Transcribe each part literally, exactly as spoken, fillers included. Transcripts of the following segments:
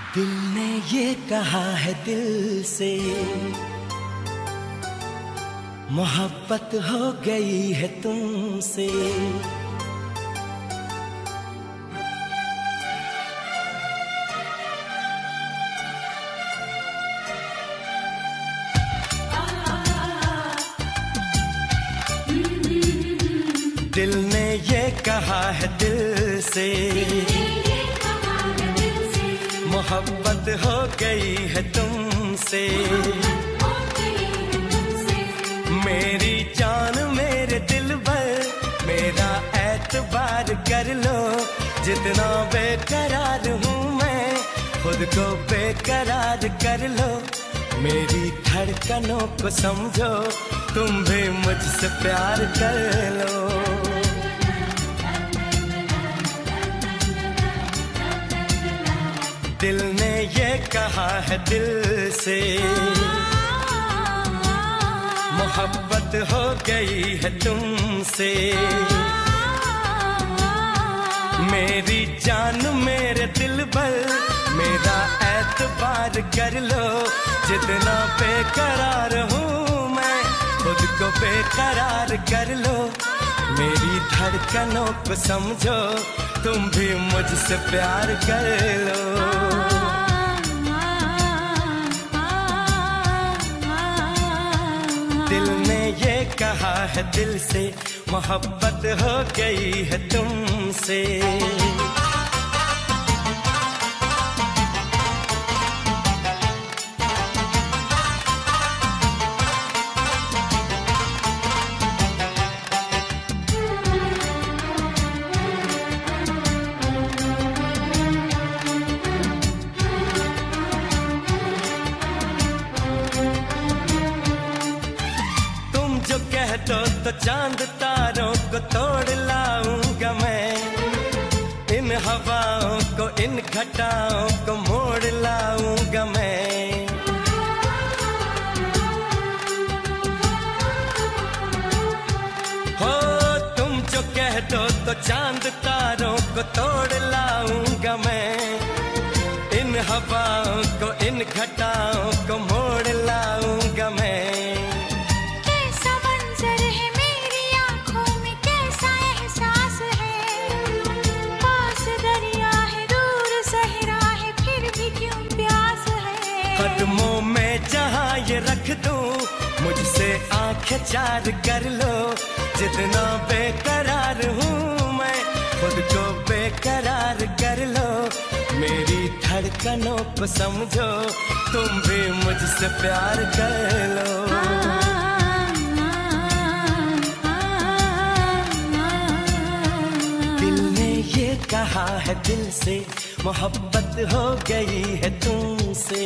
दिल ने ये कहा है दिल से, मोहब्बत हो गई है तुमसे। दिल ने ये कहा है दिल से, मोहब्बत हो गई है तुमसे। मेरी जान मेरे दिल भर, मेरा एतबार कर लो। जितना बेकरार हूँ मैं, खुद को बेकरार कर लो। मेरी धड़कनों को समझो, तुम भी मुझसे प्यार कर लो। दिल ने ये कहा है दिल से, मोहब्बत हो गई है तुमसे। मेरी जान मेरे दिल भर, मेरा एतबार कर लो। जितना बेकरार हूँ मैं, खुद को बेकरार कर लो। मेरी धड़कनों को समझो, तुम भी मुझसे प्यार कर लो। दिल ने ये कहा है दिल से, मोहब्बत हो गई है तुमसे। जो कह दो तो चांद तारों को तोड़ लाऊंगा मैं। इन हवाओं को, इन घटाओं को मोड़ लाऊंगा मैं। हो तुम जो कह दो तो चांद तारों को तोड़ लाऊंगा मैं। इन हवाओं को, इन घटाओं को मोड़ लाऊंगा मैं। कदमों में जहाँ ये रख दूं, मुझसे आंखें चार कर लो। जितना बेकरार हूँ मैं, खुद को बेकरार कर लो। मेरी धड़कनों को समझो, तुम भी मुझसे प्यार कर लो। दिल ने ये कहा है दिल से, मोहब्बत हो गई है तुमसे।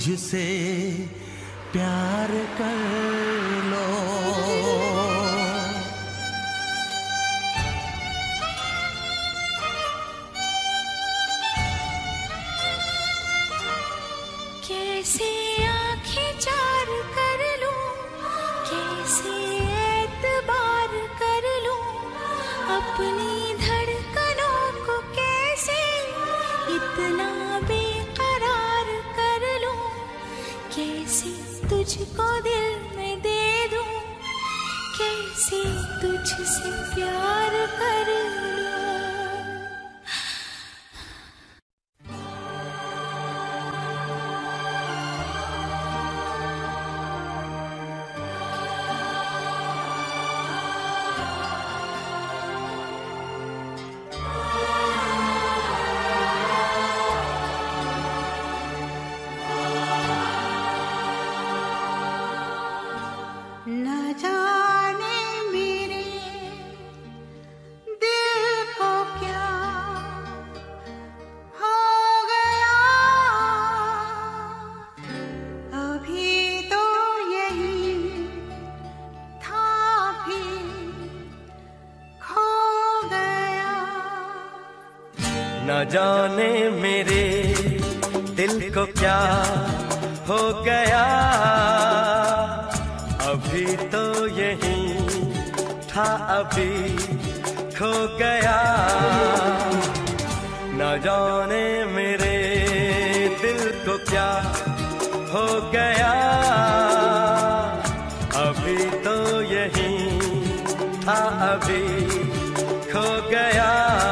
मुझसे प्यार कर लो। कैसे आंखें चार कर लूं, कैसे एतबार कर लूं, अपनी धड़कनों को कैसे इतना बेकरार कर लूं, कैसे तुझको दिल में दे दूं, कैसे तुझसे प्यार कर लूं। न जाने मेरे दिल को क्या हो गया, अभी तो यही था फिर खो गया। न जाने मेरे दिल को क्या हो गया, अभी तो यही था अभी खो गया। न जाने मेरे दिल को क्या हो गया, अभी तो यही था अभी खो गया।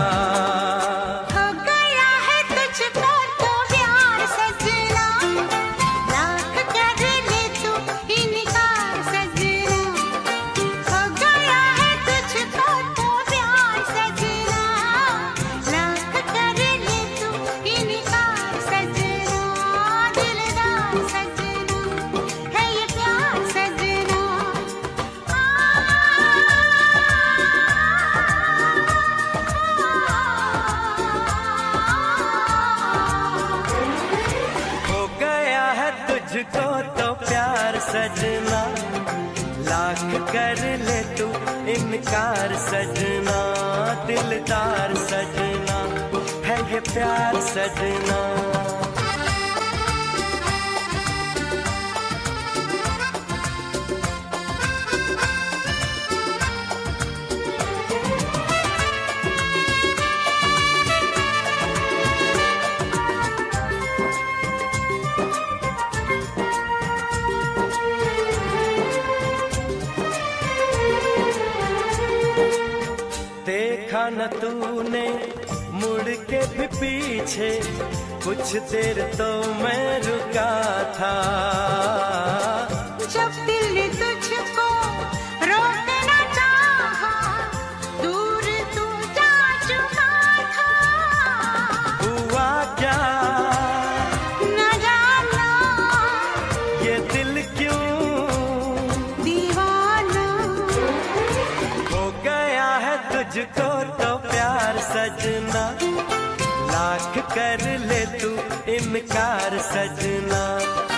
तुझको तो प्यार सजना, लाख कर ले तू इनकार सजना, दिलदार सजना है ये प्यार सजना। देखा न तूने मुड़ के भी पीछे, कुछ देर तो मैं रुका था। जब दिल तुझको रोकना चाहा, दूर तू जा चुका था। हुआ क्या न जाना, ये दिल क्यों दीवाना हो गया है तुझको तो प्यार सजना, लाख कर ले तू इनकार सजना।